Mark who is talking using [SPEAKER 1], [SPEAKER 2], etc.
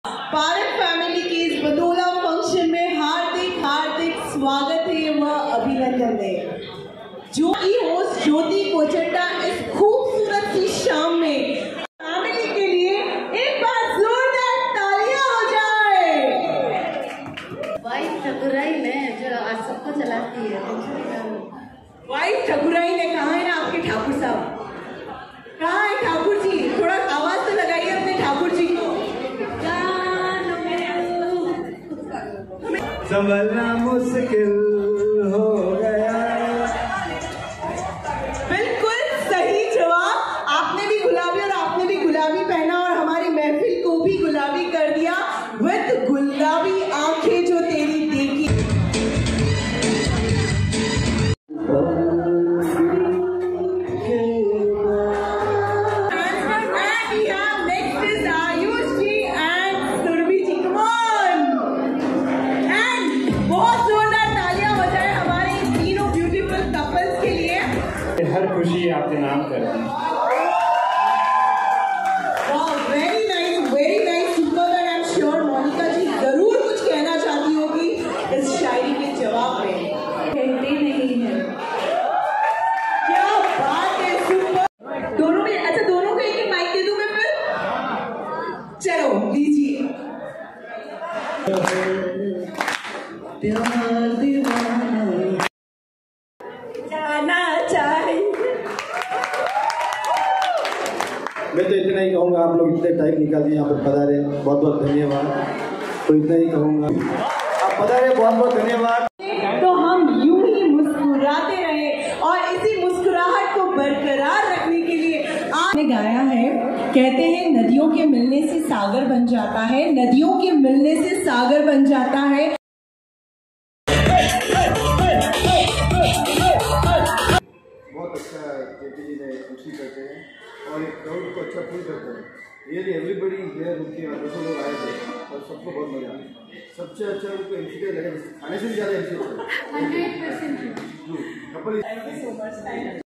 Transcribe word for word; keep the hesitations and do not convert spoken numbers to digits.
[SPEAKER 1] Park family के इस बदौला function में हार्दिक हार्दिक स्वागत है व अभिनंदन है। जो की होस्ट ज्योति कोचट्टा इस खूबसूरत सी शाम में फैमिली के लिए एक बार जोरदार तालियां हो जाए।
[SPEAKER 2] वाइफ ठकुराई ने जो आज सबको चलाती है,
[SPEAKER 1] वाइफ ठकुराई ने कहा है ना आपके ठाकुर साहब, कहाँ है ठाकुर जी? थोड़ा आवाज तो लगाइए अपने ठाकुर जी को।
[SPEAKER 3] संभलना मुश्किल हो गया।
[SPEAKER 1] बिल्कुल सही जवाब। आपने भी गुलाबी और आपने भी गुलाबी पहना और हमारी महफिल को भी गुलाबी कर दिया। विद गुलाबी आंखें जो तेरी देखी।
[SPEAKER 3] हर खुशी आपके नाम कर दी।
[SPEAKER 1] Very nice, very nice, super. And I am sure Monika ji जरूर कुछ कहना चाहती होगी इस शायरी के जवाब में।
[SPEAKER 2] कहते नहीं है।
[SPEAKER 1] क्या बात है, सुपर। दोनों में अच्छा, दोनों को एक माइक दे दूं मैं फिर? चलो लीजिए। प्यार दीवाना जाना चाहिए।
[SPEAKER 4] मैं तो इतना ही कहूँगा, आप लोग इतने टाइम निकाल दिए यहाँ पर पधारे, बहुत बहुत धन्यवाद। तो इतना ही कहूँगा, आप पधारे, बहुत बहुत धन्यवाद।
[SPEAKER 1] तो हम यूं ही मुस्कुराते रहे और इसी मुस्कुराहट को बरकरार रखने के लिए आपने गाया है। कहते हैं नदियों के मिलने से सागर बन जाता है, नदियों के मिलने से सागर बन जाता है।
[SPEAKER 4] बहुत अच्छा जेपी जी ने एमसी करते हैं और एक क्राउड को अच्छा फील करते हैं। रियली एवरीबडी हियर उनके दो लोग आए थे और सबको बहुत मजा आया। सबसे अच्छा उनको एमसी का लगा, खाने से भी ज़्यादा एमसी अच्छा।
[SPEAKER 2] Hundred percent
[SPEAKER 4] couple